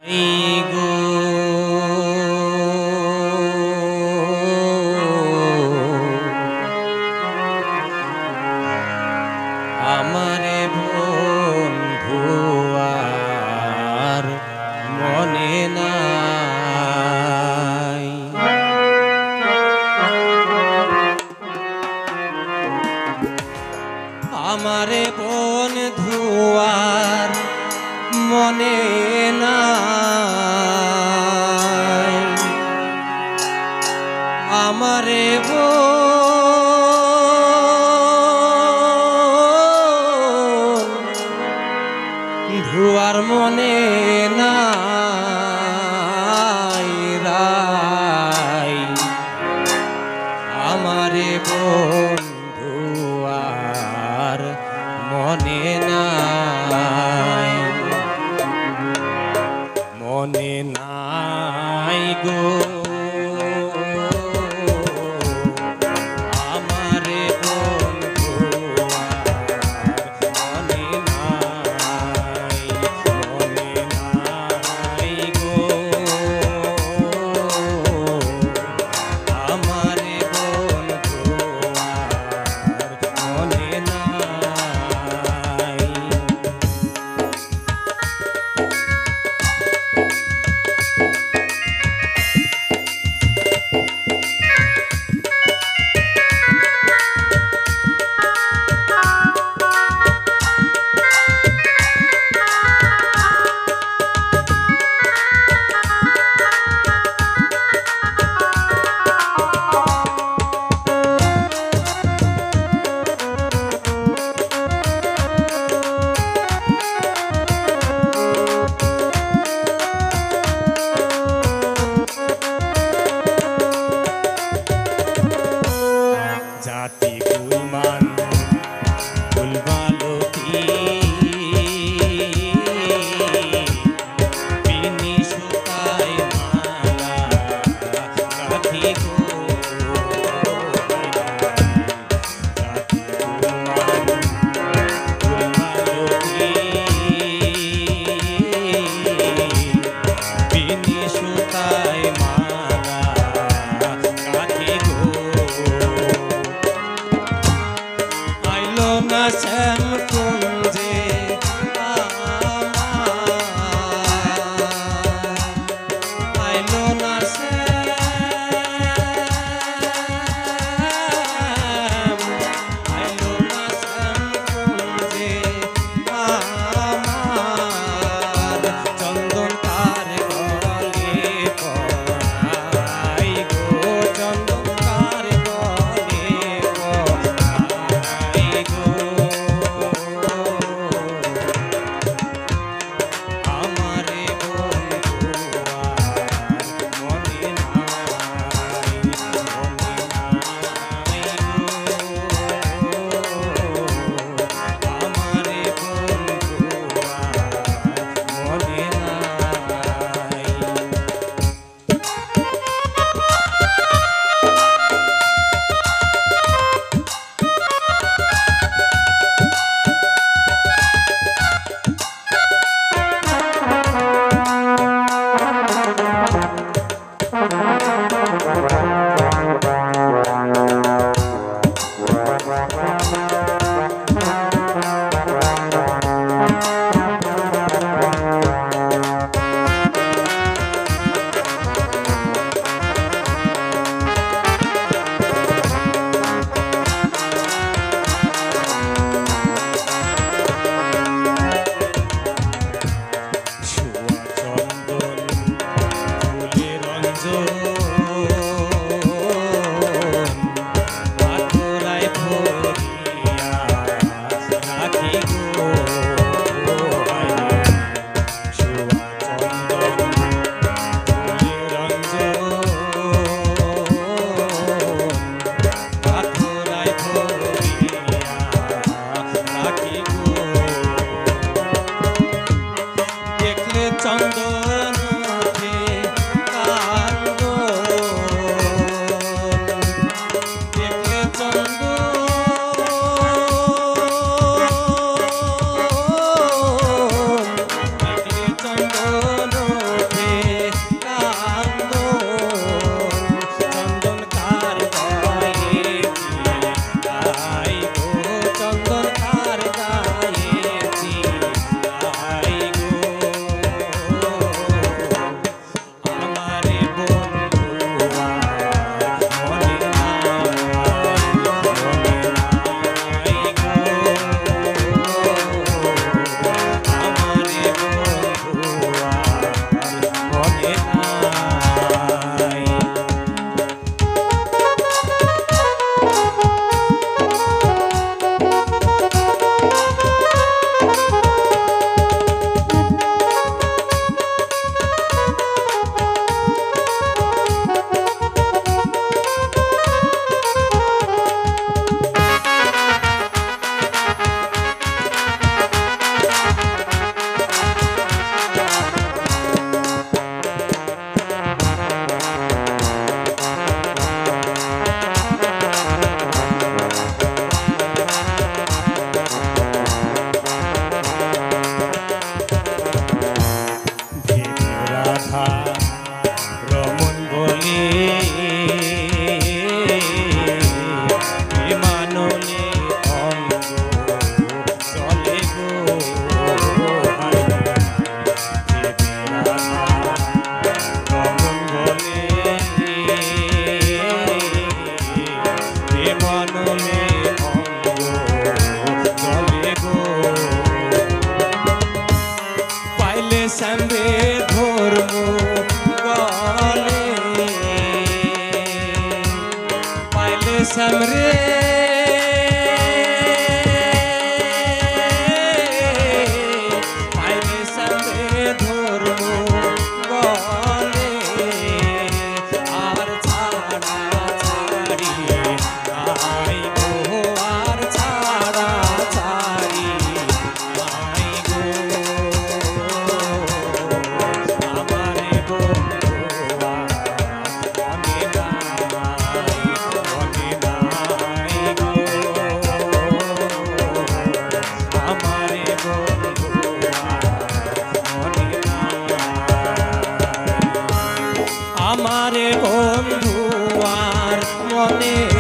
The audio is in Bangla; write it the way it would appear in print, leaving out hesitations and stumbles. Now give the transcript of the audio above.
এই গো আমারে বন্ধু আর মনে নাই। আমারে বন্ধু আর মনে নাই। আমারে বন্ধু আর মনে নাই রাই। আমারে বন্ধু আর মনে নাই, মনে নাই গো আমারে বন্ধু আর মনে নাই, মনে নাই গো আমারে বন্ধু আর মনে নাই। রাধা রমন বলে মানলে অঙ্গ চলে গো হায় দেবী রাধা রমন বলে মানলে অঙ্গ চলে গো পাইলে সামনে ধর্ম গলে পাইলে সামরে পাইলে সামনে ধর্ম গলে আর ছাড়া ছাড়ি আই গো আর ছাড়া ছাড়ি আই গো আমারে বন্ধুয়া মনে নাই গো আমারে বন্ধুয়া মনে নাই আমারে বন্ধুয়ার মনে